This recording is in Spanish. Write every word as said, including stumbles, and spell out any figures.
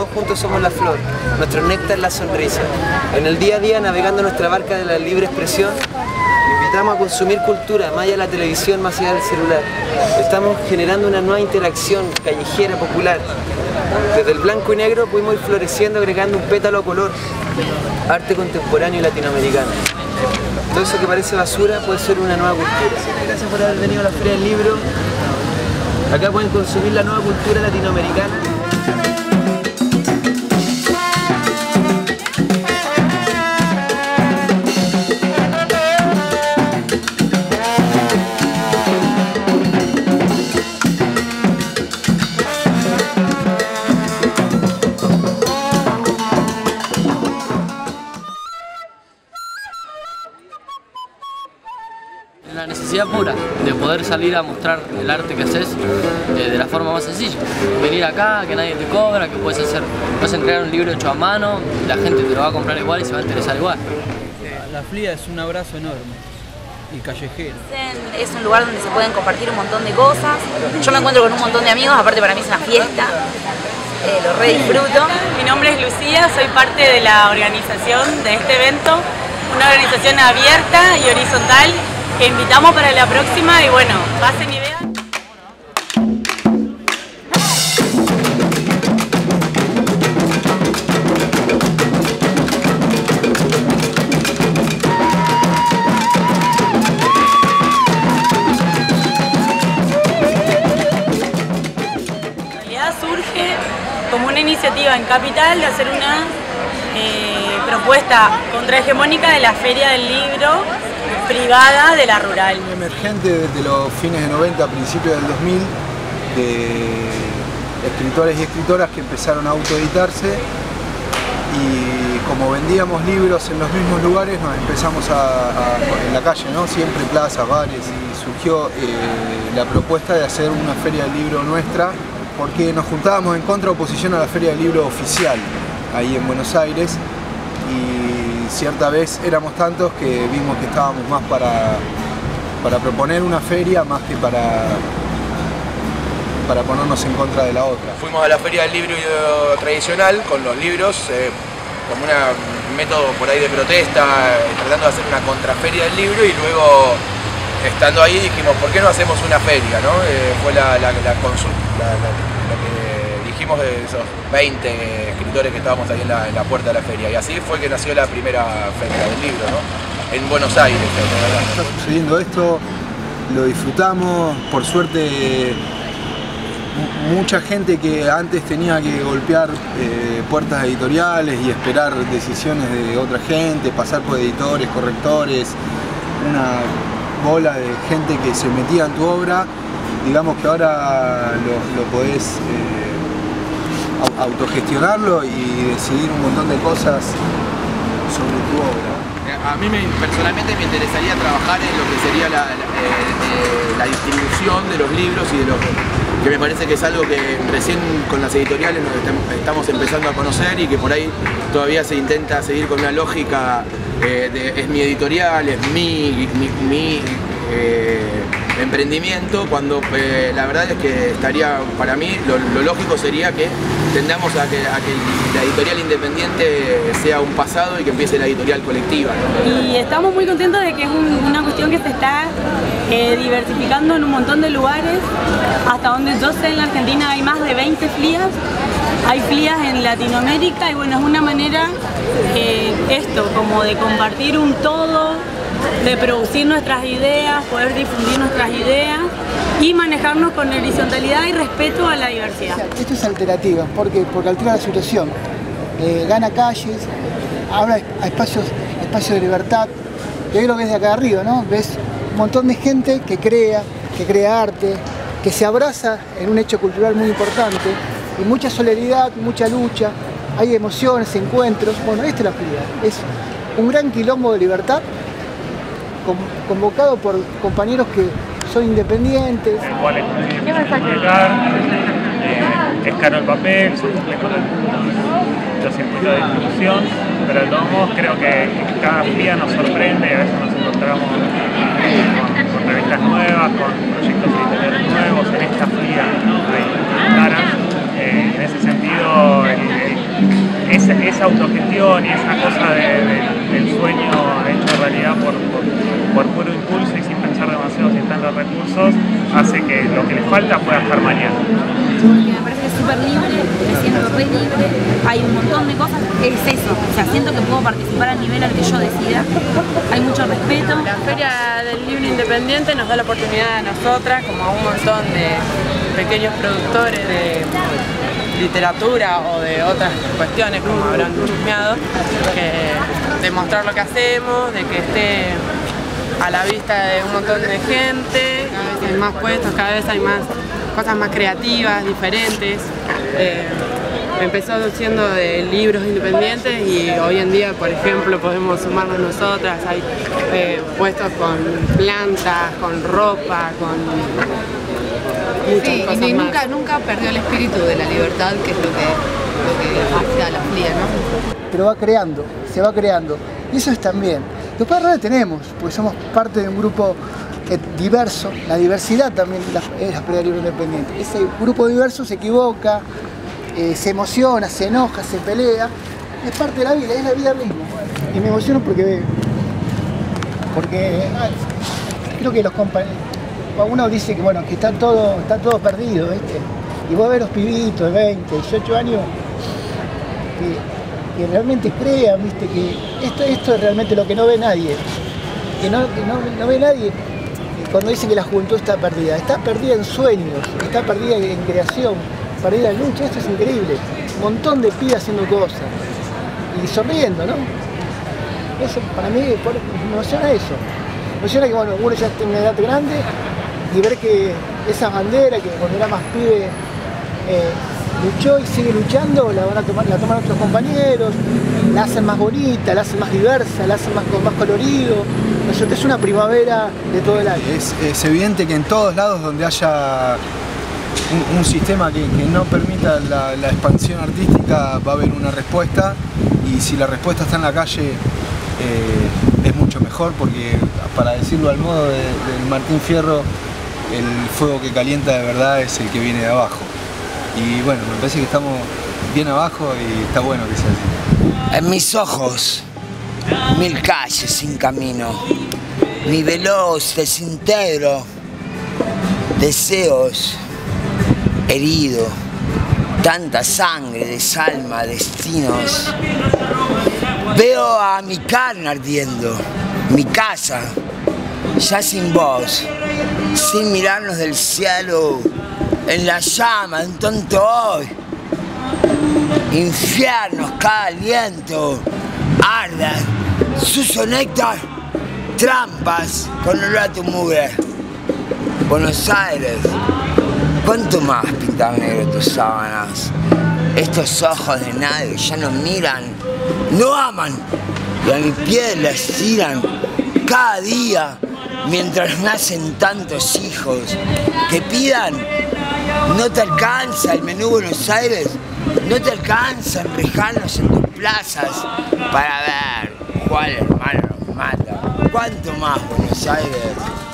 todos juntos somos la flor, nuestro néctar la sonrisa. En el día a día, navegando nuestra barca de la libre expresión, invitamos a consumir cultura, más allá de la televisión, más allá del celular. Estamos generando una nueva interacción callejera, popular. Desde el blanco y negro pudimos ir floreciendo, agregando un pétalo a color, arte contemporáneo y latinoamericano. Todo eso que parece basura puede ser una nueva cultura. Gracias por haber venido a la Feria del Libro. Acá pueden consumir la nueva cultura latinoamericana. La necesidad pura de poder salir a mostrar el arte que haces eh, de la forma más sencilla. Venir acá, que nadie te cobra, que puedes hacer, puedes entregar un libro hecho a mano, la gente te lo va a comprar igual y se va a interesar igual. La F L I A es un abrazo enorme y callejero. Es un lugar donde se pueden compartir un montón de cosas. Yo me encuentro con un montón de amigos, aparte para mí es una fiesta. Eh, lo re disfruto. Mi nombre es Lucía, soy parte de la organización de este evento, una organización abierta y horizontal que invitamos para la próxima y bueno, pasen ideas. En realidad surge como una iniciativa en Capital de hacer una eh, propuesta contrahegemónica de la Feria del Libro privada de la rural. Emergente desde los fines de noventa, principios del dos mil, de escritores y escritoras que empezaron a autoeditarse y como vendíamos libros en los mismos lugares nos empezamos a, a en la calle, ¿no? Siempre plazas, bares, y surgió eh, la propuesta de hacer una feria del libro nuestra porque nos juntábamos en contra oposición a la feria del libro oficial ahí en Buenos Aires. Y cierta vez éramos tantos que vimos que estábamos más para, para proponer una feria más que para, para ponernos en contra de la otra. Fuimos a la Feria del Libro tradicional con los libros eh, como un método por ahí de protesta, eh, tratando de hacer una contraferia del libro y luego estando ahí dijimos, ¿por qué no hacemos una feria? ¿No? Eh, fue la, la, la consulta, la, la, la que dijimos de esos veinte escritores que estábamos ahí en la, en la puerta de la feria y así fue que nació la primera feria del libro, ¿no? En Buenos Aires. Está sucediendo esto, lo disfrutamos, por suerte mucha gente que antes tenía que golpear eh, puertas editoriales y esperar decisiones de otra gente, pasar por editores, correctores, una bola de gente que se metía en tu obra, digamos que ahora lo, lo podés eh, autogestionarlo y decidir un montón de cosas sobre tu obra. A mí me, personalmente me interesaría trabajar en lo que sería la, la, eh, la distribución de los libros y de los que me parece que es algo que recién con las editoriales nos estamos empezando a conocer y que por ahí todavía se intenta seguir con una lógica eh, de es mi editorial, es mi, mi, mi eh, emprendimiento, cuando eh, la verdad es que estaría, para mí, lo, lo lógico sería que tendamos a que, a que la editorial independiente sea un pasado y que empiece la editorial colectiva, ¿no? Y estamos muy contentos de que es un, una cuestión que se está eh, diversificando en un montón de lugares. Hasta donde yo sé, en la Argentina hay más de veinte F L I As, hay F L I As en Latinoamérica y bueno, es una manera, eh, esto, como de compartir un todo, de producir nuestras ideas, poder difundir nuestras ideas y manejarnos con horizontalidad y respeto a la diversidad. Esto es alternativa, porque, porque altera la situación, eh, gana calles, habla a espacios, espacios de libertad, y ahí lo ves de acá arriba, ¿no? Ves un montón de gente que crea, que crea arte, que se abraza en un hecho cultural muy importante, y mucha solidaridad, mucha lucha, hay emociones, encuentros. Bueno, esta es la F L I A, es un gran quilombo de libertad, convocado por compañeros que son independientes. El cual es muy difícil de explicar, eh, es caro el papel, se cumple con los circuitos de distribución, pero de todos modos creo que cada día nos sorprende, a veces nos encontramos con, con revistas nuevas, con proyectos editoriales nuevos, en esta F L I A hay caras, eh, en ese sentido el, el autogestión y esa cosa de, de, del sueño hecho realidad por, por, por puro impulso y sin pensar demasiado, sin tantos recursos, hace que lo que les falta pueda estar mañana. Porque me parece súper libre, me siento re libre, hay un montón de cosas, es eso, o sea, siento que puedo participar al nivel al que yo decida, hay mucho respeto. La Feria del Libro Independiente nos da la oportunidad a nosotras, como a un montón de pequeños productores de literatura o de otras cuestiones, como habrán chusmeado, que de mostrar lo que hacemos, de que esté a la vista de un montón de gente, cada vez hay más puestos, cada vez hay más cosas más creativas, diferentes. Eh, empezó siendo de libros independientes y hoy en día, por ejemplo, podemos sumarnos nosotras, hay eh, puestos con plantas, con ropa, con muchas sí, cosas y más. nunca, nunca perdió el espíritu de la libertad, que es lo que, lo que hace a la FLIA, ¿no? Pero va creando, se va creando. Y eso es también. Después ahora tenemos, pues somos parte de un grupo eh, diverso, la diversidad también es la, es la Feria del Libro Independiente. Ese grupo diverso se equivoca, eh, se emociona, se enoja, se pelea, es parte de la vida, es la vida misma. Y me emociono porque, porque ah, creo que los compañeros, uno dice que bueno, que está todo, está todo perdido, ¿viste? Y vos ves los pibitos de veinte, dieciocho años, que, que realmente crean, ¿viste? Que esto, esto es realmente lo que no ve nadie, que no, que no, no ve nadie cuando dice que la juventud está perdida, está perdida en sueños, está perdida en creación, perdida en lucha, esto es increíble, un montón de pibes haciendo cosas y sonriendo, ¿no? Eso para mí me emociona eso, me emociona que bueno, uno ya tiene una edad grande y ver que esa bandera que cuando era más pibe eh, luchó y sigue luchando, la van a tomar, la toman otros compañeros, la hacen más bonita, la hacen más diversa, la hacen más, más colorido. Es una primavera de todo el año. Es, es evidente que en todos lados donde haya un, un sistema que, que no permita la, la expansión artística va a haber una respuesta, y si la respuesta está en la calle eh, es mucho mejor, porque para decirlo al modo de, del Martín Fierro, el fuego que calienta de verdad es el que viene de abajo. Y bueno, me parece que estamos bien abajo y está bueno que sea así. En mis ojos, mil calles sin camino, mi veloz desintegro, deseos herido, tanta sangre, desalma, destinos. Veo a mi carne ardiendo, mi casa, ya sin voz, sin mirarnos del cielo, en la llama de un tonto hoy. Infiernos cada aliento, arda, sucio néctar, trampas con olor a tu mugre. Buenos Aires, ¿cuánto más pintan negro tus sábanas? Estos ojos de nadie ya no miran, no aman, y a mi piel la estiran cada día, mientras nacen tantos hijos que pidan. No te alcanza el menú Buenos Aires, no te alcanza enrejarnos en tus plazas para ver cuál hermano nos mata. ¿Cuánto más Buenos Aires?